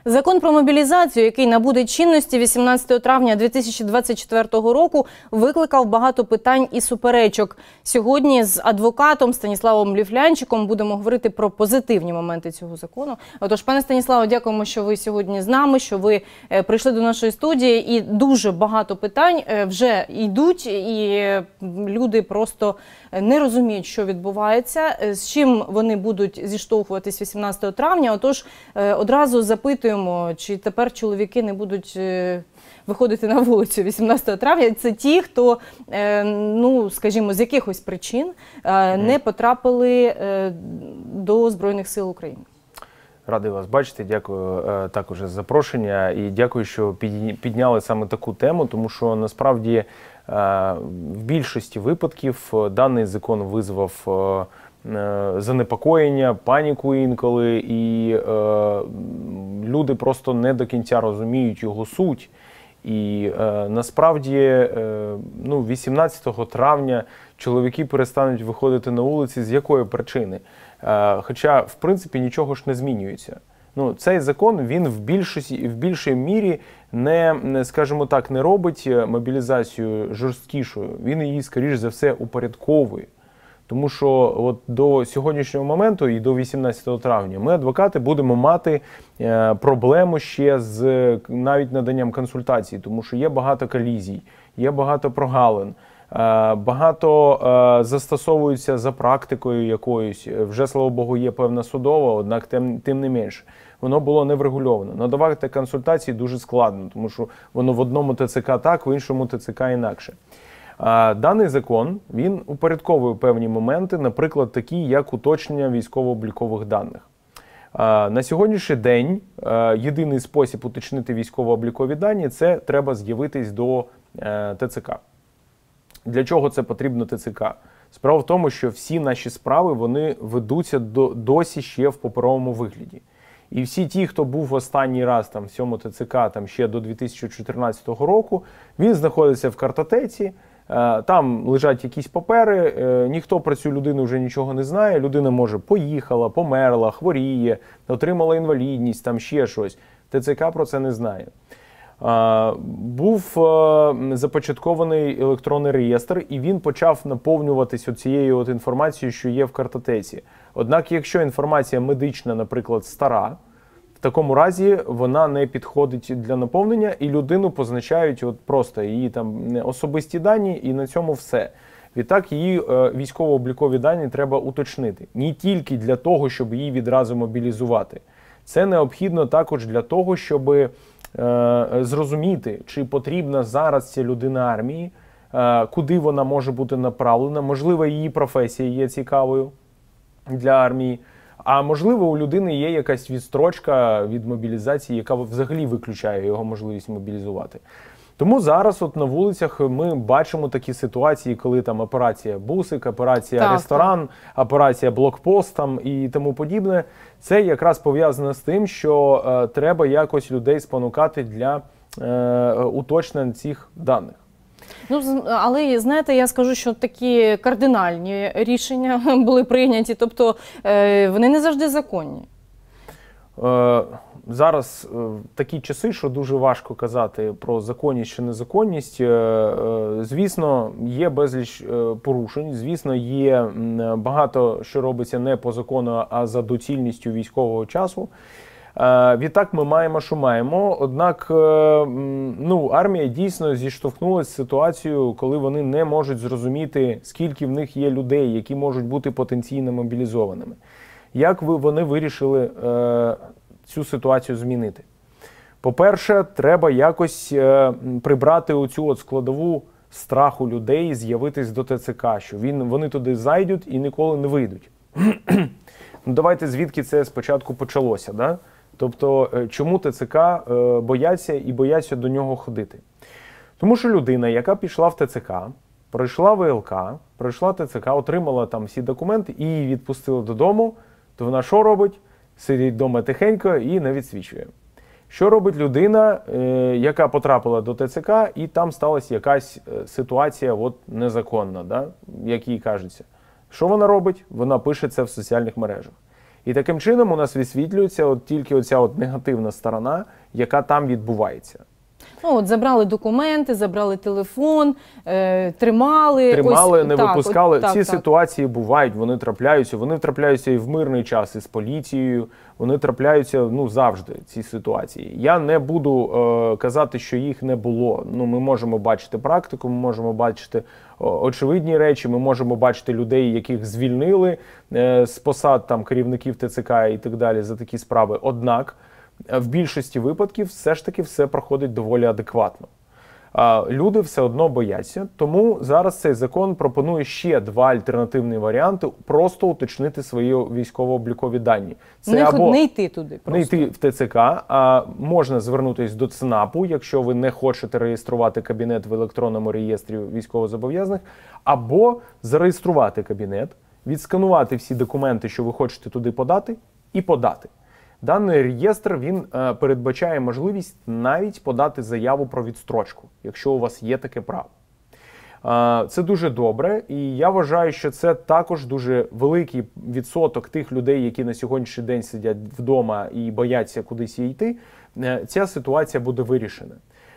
Закон про мобілізацію, який набуде чинності 18 травня 2024 року, викликав багато питань і суперечок. Сьогодні з адвокатом Станіславом Ліфлянчиком будемо говорити про позитивні моменти цього закону. Отож, пане Станіславе, дякуємо, що ви сьогодні з нами, що ви прийшли до нашої студії. І дуже багато питань вже йдуть, і люди просто не розуміють, що відбувається, з чим вони будуть зіштовхуватись 18 травня. Отож, одразу запитуємо, чи тепер чоловіки не будуть виходити на вулицю 18 травня. Це ті, хто, ну, скажімо, з якихось причин не потрапили до Збройних сил України. Радий вас бачити, дякую також за запрошення і дякую, що підняли саме таку тему, тому що насправді в більшості випадків даний закон визвав занепокоєння, паніку інколи, і люди просто не до кінця розуміють його суть. І насправді, 18 травня чоловіки перестануть виходити на вулиці з якої причини? Хоча, в принципі, нічого ж не змінюється. Цей закон, він в більшій мірі скажімо так, не робить мобілізацію жорсткішою. Він її, скоріш за все, упорядковує. Тому що от до сьогоднішнього моменту і до 18 травня ми, адвокати, будемо мати проблему ще з навіть наданням консультацій, тому що є багато колізій, є багато прогалин, багато застосовуються за практикою якоюсь. Вже, слава Богу, є певна судова, однак тим не менше. Воно було не врегульовано. Надавати консультації дуже складно, тому що воно в одному ТЦК так, в іншому ТЦК інакше. Даний закон, він упорядковує певні моменти, наприклад, такі, як уточнення військово-облікових даних. На сьогоднішній день єдиний спосіб уточнити військово-облікові дані – це треба з'явитись до ТЦК. Для чого це потрібно ТЦК? Справа в тому, що всі наші справи, вони ведуться досі ще в паперовому вигляді. І всі ті, хто був останній раз в цьому ТЦК ще до 2014 року, він знаходиться в картотеці, там лежать якісь папери, ніхто про цю людину вже нічого не знає, людина, може, поїхала, померла, хворіє, отримала інвалідність, там ще щось. ТЦК про це не знає. Був започаткований електронний реєстр, і він почав наповнюватись цією інформацією, що є в картотеці. Однак, якщо інформація медична, наприклад, стара, в такому разі вона не підходить для наповнення, і людину позначають просто її особисті дані, і на цьому все. Відтак, її військово-облікові дані треба уточнити. Не тільки для того, щоб її відразу мобілізувати. Це необхідно також для того, щоб зрозуміти, чи потрібна зараз ця людина армії, куди вона може бути направлена, можливо, її професія є цікавою для армії, а можливо, у людини є якась відстрочка від мобілізації, яка взагалі виключає його можливість мобілізувати. Тому зараз на вулицях ми бачимо такі ситуації, коли операція «Бусик», операція «Ресторан», операція «Блокпост» і тому подібне. Це якраз пов'язано з тим, що треба якось людей спонукати для уточнення цих даних. Але, знаєте, я скажу, що такі кардинальні рішення були прийняті, тобто вони не завжди законні. Зараз такі часи, що дуже важко казати про законність чи незаконність. Звісно, є безліч порушень, звісно, є багато, що робиться не по закону, а за доцільністю військового часу. Відтак ми маємо, що маємо. Однак, армія дійсно зіштовхнулася з ситуацією, коли вони не можуть зрозуміти, скільки в них є людей, які можуть бути потенційно мобілізованими. Як вони вирішили цю ситуацію змінити? По-перше, треба якось прибрати оцю складову страху людей з'явитись до ТЦК, що вони туди зайдуть і ніколи не вийдуть. Давайте звідки це спочатку почалося, да? Тобто, чому ТЦК бояться до нього ходити? Тому що людина, яка пішла в ТЦК, пройшла ВЛК, пройшла ТЦК, отримала там всі документи і її відпустили додому, то вона що робить? Сидить вдома тихенько і не відсвічує. Що робить людина, яка потрапила до ТЦК, і там сталася якась ситуація незаконна, да? Як їй кажеться? Що вона робить? Вона пише це в соціальних мережах. І таким чином у нас висвітлюється от тільки оця от негативна сторона, яка там відбувається. Ну, от забрали документи, забрали телефон, тримали. Тримали, ось, не так, випускали. от, так, Ці так. ситуації бувають, вони трапляються. Вони трапляються і в мирний час, і з поліцією. Вони трапляються, ну, завжди, ці ситуації. Я не буду казати, що їх не було. Ну, ми можемо бачити практику, ми можемо бачити очевидні речі, ми можемо бачити людей, яких звільнили з посад там керівників ТЦК і так далі за такі справи. Однак в більшості випадків все ж таки все проходить доволі адекватно. Люди все одно бояться, тому зараз цей закон пропонує ще два альтернативні варіанти просто уточнити свої військово-облікові дані. Це Не йти туди просто. Не йти в ТЦК, а можна звернутися до ЦНАПу, якщо ви не хочете реєструвати кабінет в електронному реєстрі військовозобов'язаних, або зареєструвати кабінет, відсканувати всі документи, що ви хочете туди подати, і подати. Даний реєстр, він передбачає можливість навіть подати заяву про відстрочку, якщо у вас є таке право. Це дуже добре, і я вважаю, що це також дуже великий відсоток тих людей, які на сьогоднішній день сидять вдома і бояться кудись йти, ця ситуація буде вирішена.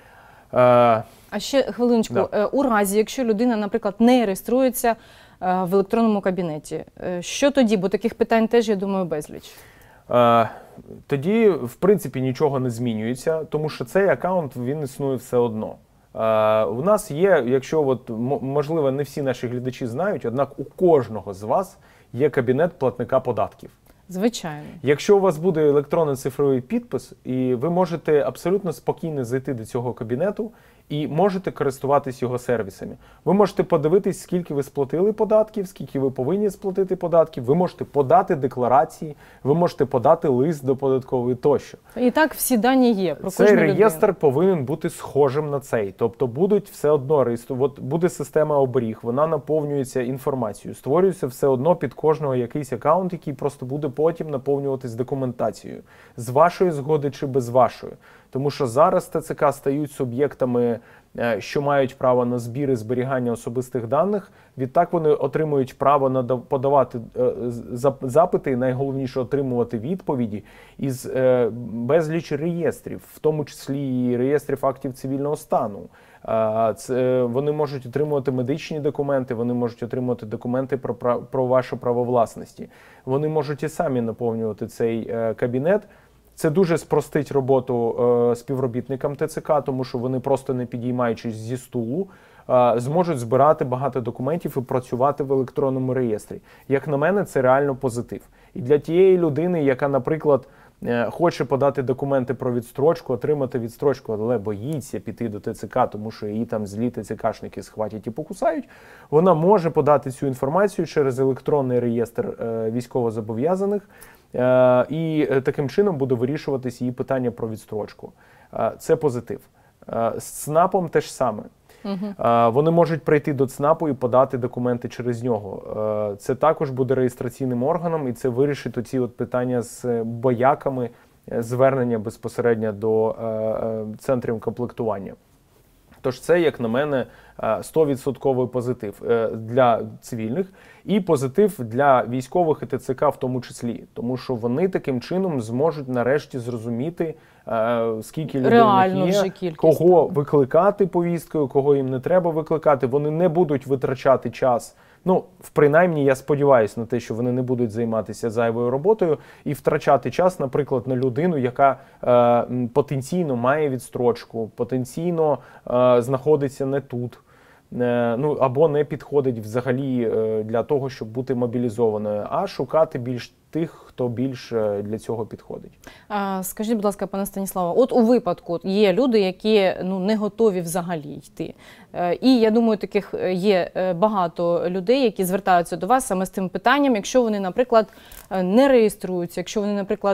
А ще хвилиночку, Да. У разі, якщо людина, наприклад, не реєструється в електронному кабінеті, що тоді? Бо таких питань теж, я думаю, безліч. Тоді, в принципі, нічого не змінюється, тому що цей аккаунт, він існує все одно. У нас є, якщо, от, можливо, не всі наші глядачі знають, однак у кожного з вас є кабінет платника податків. Звичайно. Якщо у вас буде електронний цифровий підпис, і ви можете абсолютно спокійно зайти до цього кабінету і можете користуватись його сервісами. Ви можете подивитись, скільки ви сплатили податків, скільки ви повинні сплатити податків, ви можете подати декларації, ви можете подати лист до податкової тощо. І так всі дані є про кожну Цей людину. реєстр повинен бути схожим на цей. Тобто будуть все одно реєструвати, буде система оберіг, вона наповнюється інформацією, створюється все одно під кожного якийсь аккаунт, який просто буде потім наповнюватись документацією. З вашої згоди чи без вашої. Тому що зараз ТЦК стають суб'єктами, що мають право на збір і зберігання особистих даних. Відтак вони отримують право подавати запити, і найголовніше отримувати відповіді із безліч реєстрів, в тому числі і реєстрів актів цивільного стану. Вони можуть отримувати медичні документи, вони можуть отримувати документи про вашу правовласність. Вони можуть і самі наповнювати цей кабінет. Це дуже спростить роботу співробітникам ТЦК, тому що вони просто не підіймаючись зі стулу, зможуть збирати багато документів і працювати в електронному реєстрі. Як на мене, це реально позитив. І для тієї людини, яка, наприклад, хоче подати документи про відстрочку, отримати відстрочку, але боїться піти до ТЦК, тому що її там злі ТЦКшники схватять і покусають, вона може подати цю інформацію через електронний реєстр військовозобов'язаних, і таким чином буде вирішуватись її питання про відстрочку. Це позитив. З ЦНАПом теж саме. Вони можуть прийти до ЦНАПу і подати документи через нього. Це також буде реєстраційним органом, і це вирішить оці от питання з бояками звернення безпосередньо до центрів комплектування. Тож це, як на мене, 100% позитив для цивільних і позитив для військових і ТЦК в тому числі. Тому що вони таким чином зможуть нарешті зрозуміти, скільки людей в них є, кого викликати повісткою, кого їм не треба викликати. Вони не будуть витрачати час. Ну, принаймні, я сподіваюся на те, що вони не будуть займатися зайвою роботою і втрачати час, наприклад, на людину, яка потенційно має відстрочку, потенційно знаходиться не тут, ну, або не підходить взагалі для того, щоб бути мобілізованою, а шукати більш тих, хто більш для цього підходить. Скажіть, будь ласка, пане Станіславе, от у випадку є люди, які не готові взагалі йти. І я думаю, таких є багато людей, які звертаються до вас саме з цим питанням, якщо вони, наприклад, не реєструються, якщо вони, наприклад,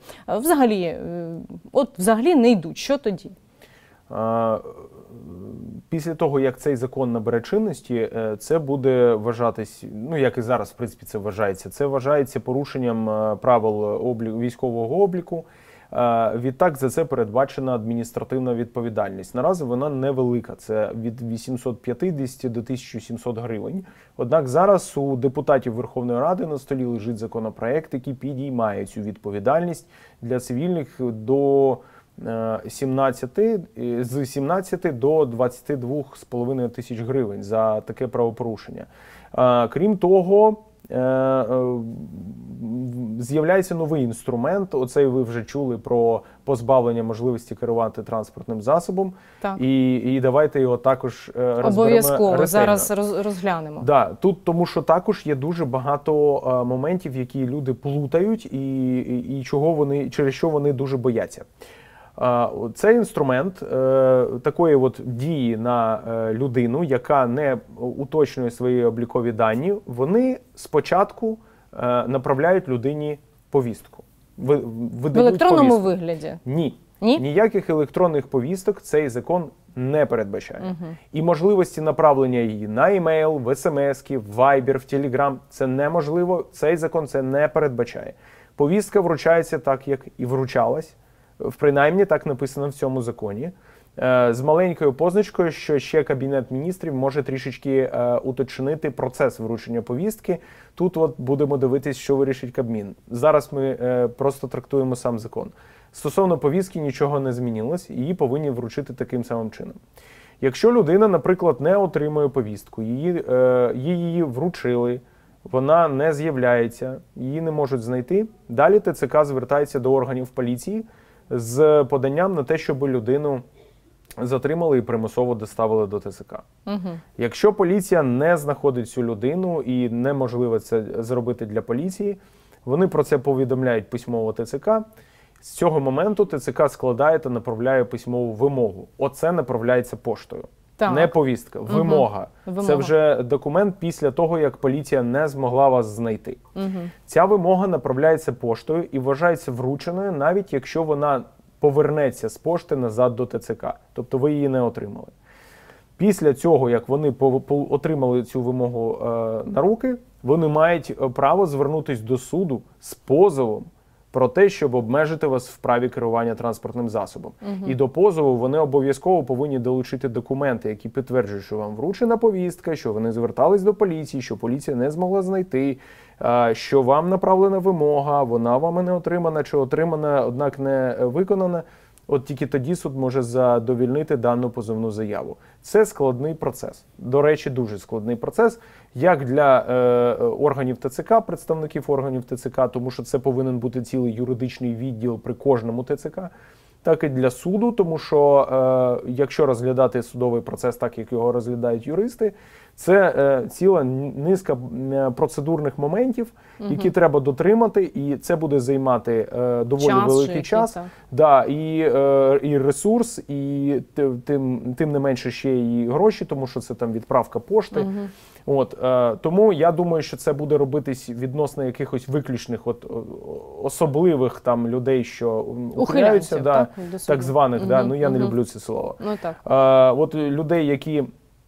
взагалі не йдуть. Що тоді? Після того, як цей закон набере чинності, це буде вважатись, ну як і зараз, в принципі, це вважається порушенням правил військового обліку. Відтак за це передбачена адміністративна відповідальність. Наразі вона невелика, це від 850 до 1700 гривень. Однак зараз у депутатів Верховної Ради на столі лежить законопроект, який підіймає цю відповідальність для цивільних до 17 до 22,5 тисяч гривень за таке правопорушення. Крім того, з'являється новий інструмент. Оцей ви вже чули про позбавлення можливості керувати транспортним засобом. Так. І давайте його також розберемо обов'язково ретельно. зараз розглянемо. Да, тут тому що також є дуже багато моментів, які люди плутають і через що вони дуже бояться. Цей інструмент такої от дії на людину, яка не уточнює свої облікові дані, вони спочатку направляють людині повістку. В електронному вигляді? Ні. Ні? Ніяких електронних повісток цей закон не передбачає. І можливості направлення її на емейл, в смс-ки, в Viber, в Telegram – це неможливо. Цей закон це не передбачає. Повістка вручається так, як і вручалась. Принаймні, так написано в цьому законі. З маленькою позначкою, що ще Кабінет міністрів може трішечки уточнити процес вручення повістки. Тут от будемо дивитись, що вирішить Кабмін. Зараз ми просто трактуємо сам закон. Стосовно повістки нічого не змінилось, її повинні вручити таким самим чином. Якщо людина, наприклад, не отримує повістку, її вручили, вона не з'являється, її не можуть знайти, далі ТЦК звертається до органів поліції з поданням на те, щоб людину затримали і примусово доставили до ТЦК. Якщо поліція не знаходить цю людину і неможливо це зробити для поліції, вони про це повідомляють письмово ТЦК. З цього моменту ТЦК складає та направляє письмову вимогу. Оце направляється поштою. Так. Не повістка, вимога. Це вже документ після того, як поліція не змогла вас знайти. Ця вимога направляється поштою і вважається врученою, навіть якщо вона повернеться з пошти назад до ТЦК. Тобто ви її не отримали. Після цього, як вони отримали цю вимогу на руки, вони мають право звернутися до суду з позовом про те, щоб обмежити вас в праві керування транспортним засобом. І до позову вони обов'язково повинні долучити документи, які підтверджують, що вам вручена повістка, що вони звертались до поліції, що поліція не змогла знайти, що вам направлена вимога, вона вами не отримана, чи отримана, однак не виконана. От тільки тоді суд може задовільнити дану позовну заяву. Це складний процес. До речі, дуже складний процес, як для органів ТЦК, представників органів ТЦК, тому що це повинен бути цілий юридичний відділ при кожному ТЦК, так і для суду, тому що якщо розглядати судовий процес так, як його розглядають юристи, це ціла низка процедурних моментів, які треба дотримати, і це буде займати доволі великий час. Да, і ресурс, і тим не менше ще і гроші, тому що це там відправка пошти. Тому я думаю, що це буде робитись відносно якихось виключних особливих там людей, що ухиляються, так званих, ну я не люблю це слово. От людей, які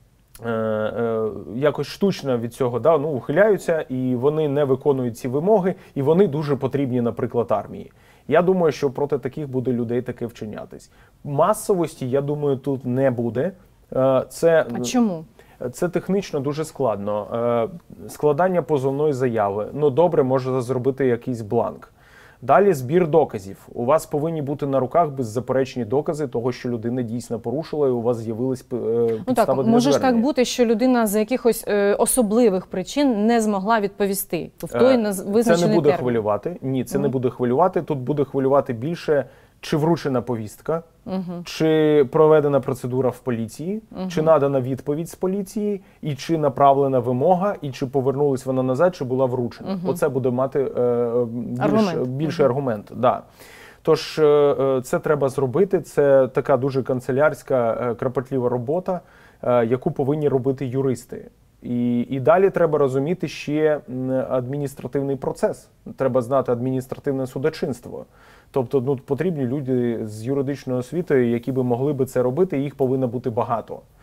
якось штучно від цього ухиляються, і вони не виконують ці вимоги, і вони дуже потрібні, наприклад, армії. Я думаю, що проти таких буде людей таки вчинятись. Масовості, я думаю, тут не буде. А чому? Це технічно дуже складно. Складання позовної заяви. Добре, може зробити якийсь бланк. Далі збір доказів. У вас повинні бути на руках беззаперечні докази того, що людина дійсно порушила, і у вас з'явились підстави для звернення. Може ж так бути, що людина з якихось особливих причин не змогла відповісти в той визначений термін. Це не буде хвилювати. Ні, це не буде хвилювати. Тут буде хвилювати більше, чи вручена повістка, чи проведена процедура в поліції, чи надана відповідь з поліції, і чи направлена вимога, і чи повернулась вона назад, чи була вручена. Оце буде мати більший аргумент. Да. Тож це треба зробити, це така дуже канцелярська, кропотлива робота, яку повинні робити юристи. І далі треба розуміти ще адміністративний процес. Треба знати адміністративне судочинство. Тобто потрібні люди з юридичною освітою, які би могли би це робити, і їх повинно бути багато.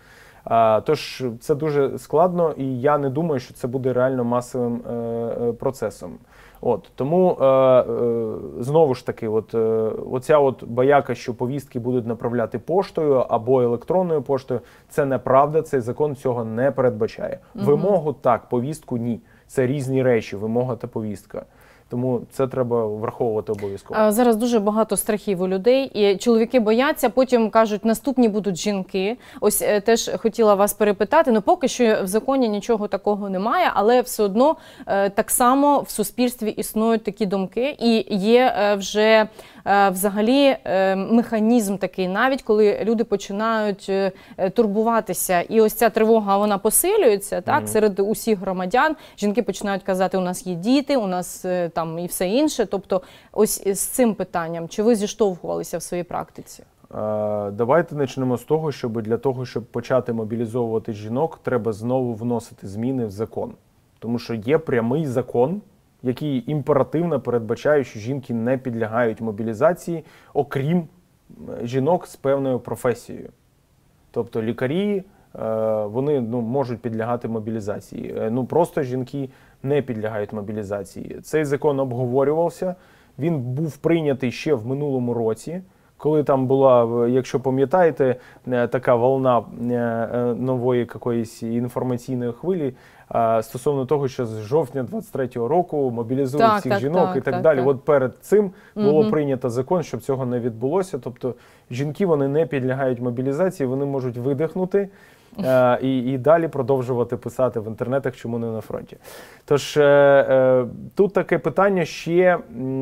Тож це дуже складно, і я не думаю, що це буде реально масовим процесом. Тому, знову ж таки, оця бояка, що повістки будуть направляти поштою або електронною поштою, це неправда, цей закон цього не передбачає. Вимогу – так, повістку – ні. Це різні речі, вимога та повістка. Тому це треба враховувати обов'язково. Зараз дуже багато страхів у людей, і чоловіки бояться, потім кажуть, наступні будуть жінки. Ось теж хотіла вас перепитати, поки що в законі нічого такого немає, але все одно так само в суспільстві існують такі думки, і є вже взагалі механізм такий, навіть коли люди починають турбуватися, і ось ця тривога, вона посилюється, так, серед усіх громадян. Жінки починають казати, у нас є діти, у нас там і все інше. Тобто ось з цим питанням, чи ви зіштовхувалися в своїй практиці? Давайте почнемо з того, щоб для того, щоб почати мобілізовувати жінок, треба знову вносити зміни в закон. Тому що є прямий закон, який імперативно передбачає, що жінки не підлягають мобілізації, окрім жінок з певною професією. Тобто лікарі, вони можуть підлягати мобілізації. Просто жінки не підлягають мобілізації. Цей закон обговорювався, він був прийнятий ще в минулому році, коли там була, якщо пам'ятаєте, така волна нової якоїсь інформаційної хвилі стосовно того, що з жовтня 23-го року мобілізують всіх жінок і так далі. От перед цим було прийнято закон, щоб цього не відбулося. Тобто жінки, вони не підлягають мобілізації, вони можуть видихнути і далі продовжувати писати в інтернетах, чому не на фронті. Тож тут таке питання ще,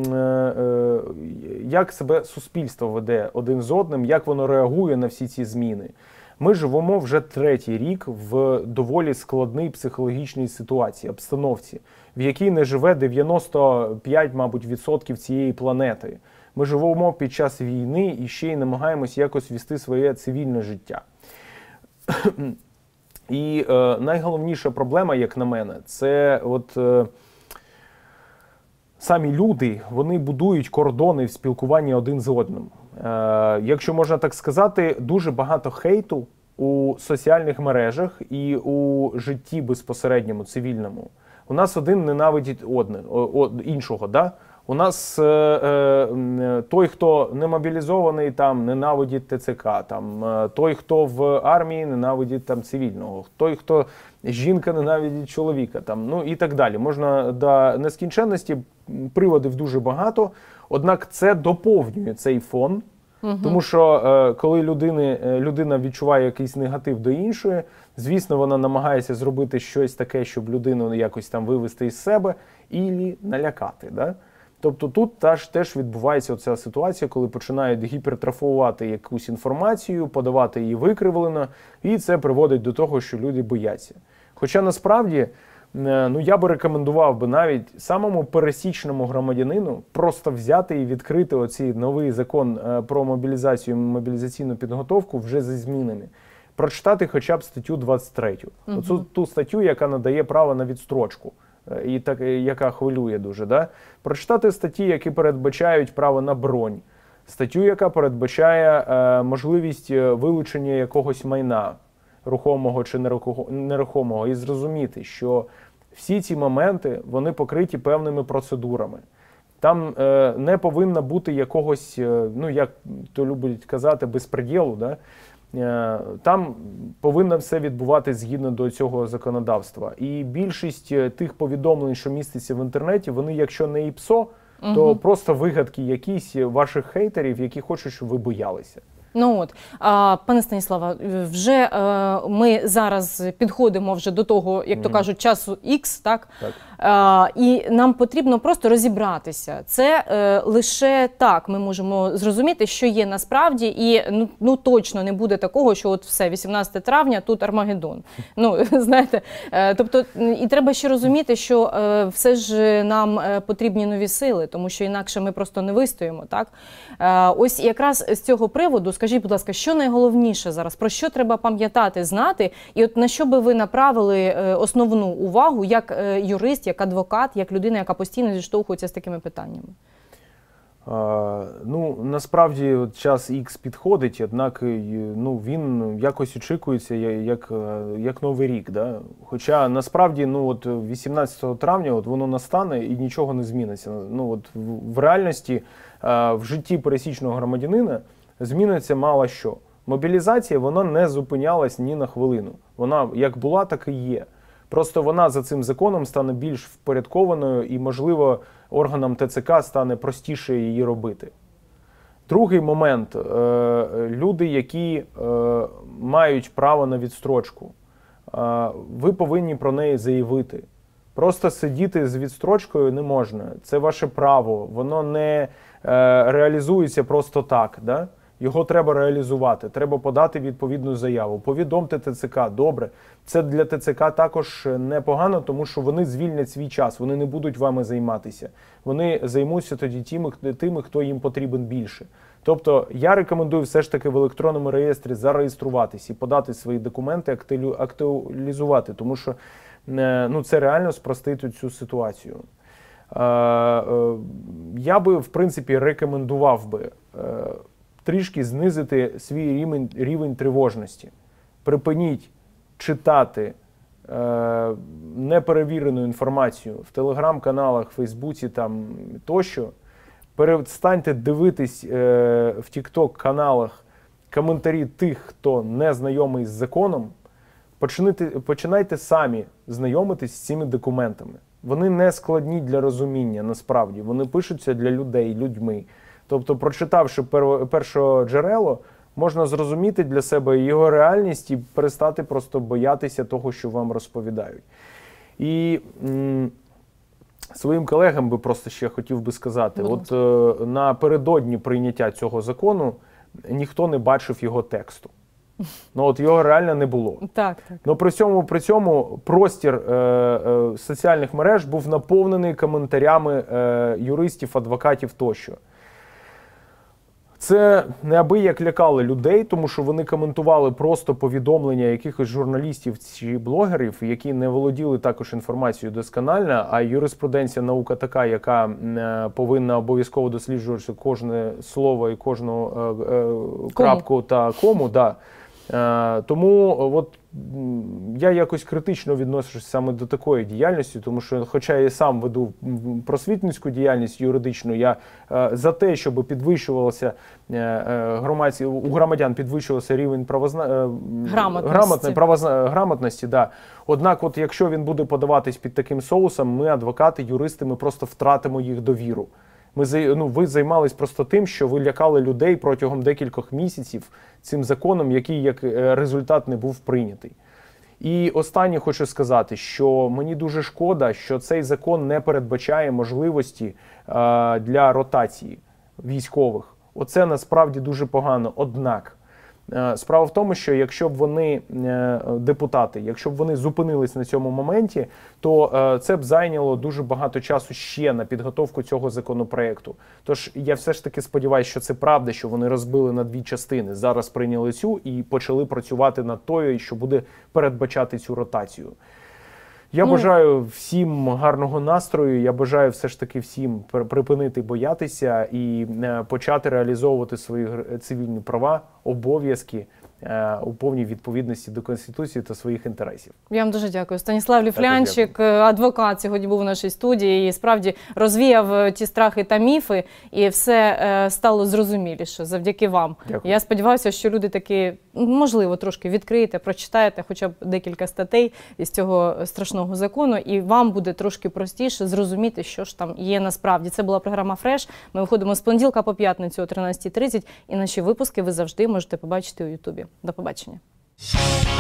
як себе суспільство веде один з одним, як воно реагує на всі ці зміни. Ми живемо вже третій рік в доволі складній психологічній ситуації, обстановці, в якій не живе 95, мабуть, відсотків цієї планети. Ми живемо під час війни і ще й намагаємось якось вести своє цивільне життя. І найголовніша проблема, як на мене, це самі люди, вони будують кордони в спілкуванні один з одним. Якщо можна так сказати, дуже багато хейту у соціальних мережах і у житті безпосередньому, цивільному. У нас один ненавидить іншого, да? У нас той, хто не мобілізований, там ненавидить ТЦК, там той, хто в армії, ненавидить там цивільного, той, хто жінка, ненавидить чоловіка, там, і так далі. Можна до нескінченності, приводів дуже багато, однак це доповнює цей фон, тому що коли людина відчуває якийсь негатив до іншої, звісно, вона намагається зробити щось таке, щоб людину якось там вивести із себе і налякати, да? Тобто тут теж відбувається оця ситуація, коли починають гіпертрофувати якусь інформацію, подавати її викривлено, і це приводить до того, що люди бояться. Хоча насправді, я би рекомендував навіть самому пересічному громадянину просто взяти і відкрити оцей новий закон про мобілізацію і мобілізаційну підготовку вже зі змінами. Прочитати хоча б статтю 23. Оцю ту статтю, яка надає право на відстрочку. І яка хвилює дуже, да? Прочитати статті, які передбачають право на бронь, статтю, яка передбачає можливість вилучення якогось майна, рухомого чи нерухомого, і зрозуміти, що всі ці моменти, вони покриті певними процедурами. Там не повинно бути якогось, як то люблять казати, безпреділу, да? Там повинно все відбуватися згідно до цього законодавства. І більшість тих повідомлень, що містяться в інтернеті, вони, якщо не ІПСО, то просто вигадки якісь ваших хейтерів, які хочуть, щоб ви боялися. Пане Станіславе, вже ми зараз підходимо вже до того, як то кажуть, часу X, так? І нам потрібно просто розібратися. Це лише так ми можемо зрозуміти, що є насправді, і точно не буде такого, що от все, 18 травня, тут Армагеддон. Знаєте, тобто, і треба ще розуміти, що все ж нам потрібні нові сили, тому що інакше ми просто не вистоїмо, так? Ось якраз з цього приводу, скажіть, будь ласка, що найголовніше зараз, про що треба пам'ятати, знати, і от на що би ви направили основну увагу, як юрист, як адвокат, як людина, яка постійно зіштовхується з такими питаннями? Ну, насправді от час X підходить, однак ну, він якось очікується як Новий рік. Да? Хоча насправді ну, от 18 травня от воно настане і нічого не зміниться. Ну, от в реальності, в житті пересічного громадянина зміниться мало що. Мобілізація вона не зупинялась ні на хвилину. Вона як була, так і є. Просто вона за цим законом стане більш впорядкованою і, можливо, органам ТЦК стане простіше її робити. Другий момент. Люди, які мають право на відстрочку, ви повинні про неї заявити. Просто сидіти з відстрочкою не можна. Це ваше право. Воно не реалізується просто так. Да? Його треба реалізувати, треба подати відповідну заяву. Повідомте ТЦК, добре. Це для ТЦК також непогано, тому що вони звільнять свій час, вони не будуть вами займатися. Вони займуться тоді тими, хто їм потрібен більше. Тобто я рекомендую все ж таки в електронному реєстрі зареєструватись і подати свої документи, актуалізувати, тому що ну, це реально спростить цю ситуацію. Я би, в принципі, рекомендував би трішки знизити свій рівень тривожності. Припиніть читати неперевірену інформацію в телеграм-каналах, Фейсбуці там, тощо. Перестаньте дивитись в тікток-каналах коментарі тих, хто не знайомий з законом. Починайте самі знайомитись з цими документами. Вони не складні для розуміння, насправді. Вони пишуться для людей, людьми. Тобто, прочитавши першоджерело, можна зрозуміти для себе його реальність і перестати просто боятися того, що вам розповідають. І своїм колегам би просто ще хотів би сказати, от напередодні прийняття цього закону ніхто не бачив його тексту. Ну от його реально не було. Так. Ну при цьому простір соціальних мереж був наповнений коментарями юристів, адвокатів тощо. Це неабияк лякало людей, тому що вони коментували просто повідомлення якихось журналістів чи блогерів, які не володіли також інформацією досконально, а юриспруденція наука така, яка повинна обов'язково досліджувати кожне слово і кожну крапку та кому. Да. Тому от я якось критично відношусь саме до такої діяльності, тому що, хоча я сам веду просвітницьку діяльність юридичну, я за те, щоб підвищувалося у громадян підвищувався рівень грамотності. Да. Однак, от якщо він буде подаватись під таким соусом, ми, адвокати, юристи, ми просто втратимо їх довіру. Ви займались просто тим, що ви лякали людей протягом декількох місяців цим законом, який як результат не був прийнятий. І останнє хочу сказати, що мені дуже шкода, що цей закон не передбачає можливості для ротації військових. Оце насправді дуже погано. Однак, справа в тому, що якщо б вони, депутати, якщо б вони зупинились на цьому моменті, то це б зайняло дуже багато часу ще на підготовку цього законопроекту. Тож я все ж таки сподіваюся, що це правда, що вони розбили на дві частини. Зараз прийняли цю і почали працювати над тою, що буде передбачати цю ротацію. Я бажаю всім гарного настрою, я бажаю все ж таки всім припинити боятися і почати реалізовувати свої цивільні права, обов'язки у повній відповідності до Конституції та своїх інтересів. Я вам дуже дякую. Станіслав Ліфлянчик, адвокат, сьогодні був у нашій студії і справді розвіяв ті страхи та міфи, і все стало зрозуміліше завдяки вам. Дякую. Я сподіваюся, що люди таки, можливо, трошки відкриєте, прочитаєте хоча б декілька статей із цього страшного закону, і вам буде трошки простіше зрозуміти, що ж там є насправді. Це була програма «Фреш». Ми виходимо з понеділка по п'ятницю о 13:30, і наші випуски ви завжди можете побачити у Ютубі. До побачення.